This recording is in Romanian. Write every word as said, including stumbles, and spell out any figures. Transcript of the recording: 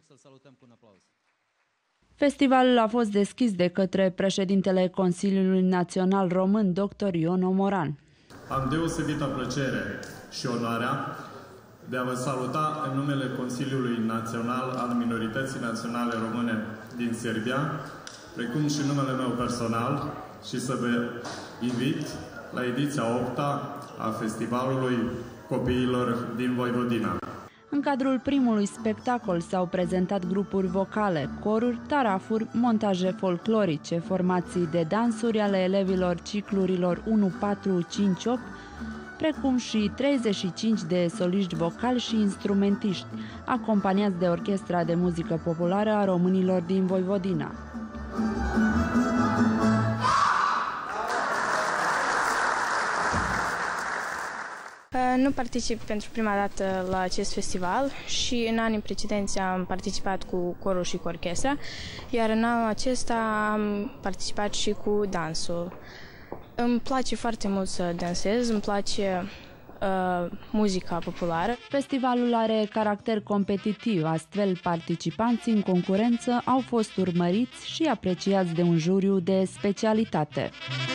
să-l salutăm cu un aplauz. Festivalul a fost deschis de către președintele Consiliului Național Român, doctor Ion Omoran. Am deosebită plăcere și onoarea de a vă saluta în numele Consiliului Național al Minorității Naționale Române din Serbia, precum și numele meu personal, și să vă invit la ediția a opta a Festivalului Copiilor din Voivodina. În cadrul primului spectacol s-au prezentat grupuri vocale, coruri, tarafuri, montaje folclorice, formații de dansuri ale elevilor ciclurilor unu, patru, cinci, opt, precum și treizeci și cinci de soliști vocali și instrumentiști, acompaniați de Orchestra de Muzică Populară a Românilor din Voivodina. Nu particip pentru prima dată la acest festival și în anii precedenți am participat cu corul și cu orchestra, iar în anul acesta am participat și cu dansul. Îmi place foarte mult să dansez, îmi place uh, muzica populară. Festivalul are caracter competitiv, astfel participanții în concurență au fost urmăriți și apreciați de un juriu de specialitate.